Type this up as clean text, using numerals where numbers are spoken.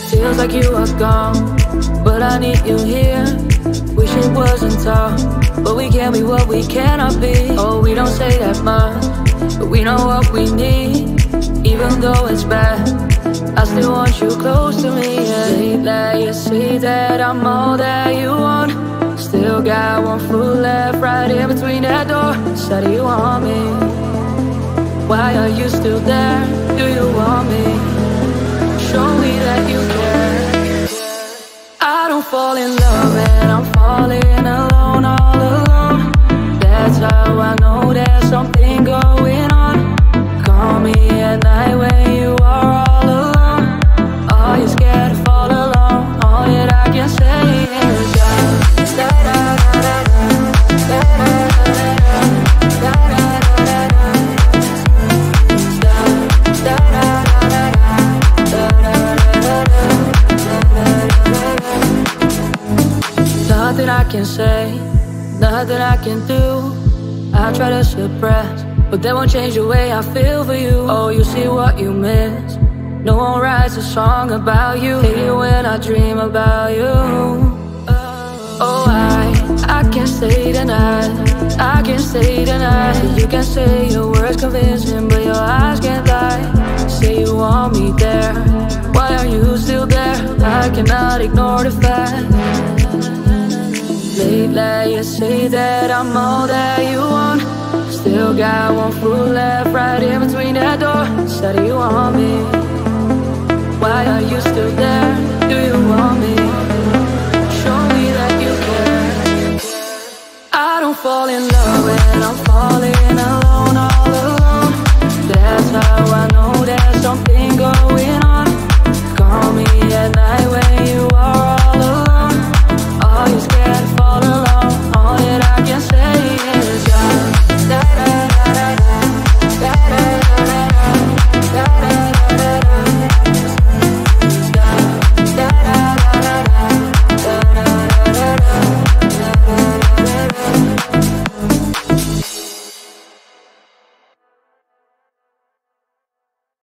Feels like you are gone, but I need you here. Wish it wasn't tough, but we can't be what we cannot be. Oh, we don't say that much, but we know what we need. Even though it's bad, I still want you close to me, yeah. Lately you see that I'm all that you want. Still got one foot left right in between that door. Said you want me. Why are you still there? Do you want me? Show me that you care. I don't fall in love and I'm falling alone, all alone. That's how I know there's something going on. Call me at night when you are all alone. Are you scared to fall alone? All that I can say is nothing I can say, nothing I can do. I try to suppress, but that won't change the way I feel for you. Oh, you see what you miss. No one writes a song about you. Hate it when I dream about you. Oh, I can't stay tonight, I can't stay tonight. You can say your words convincing, but your eyes can't lie. Say you want me there, why are you still there? I cannot ignore the fact. Lately you say that I'm all that you want. Still got one foot left right in between that door. Said you want me. Why are you still there? Do you want me? Show me that you care. I don't fall in love when I'm falling alone, all alone. That's how I know there's something going on. Call me at night when you are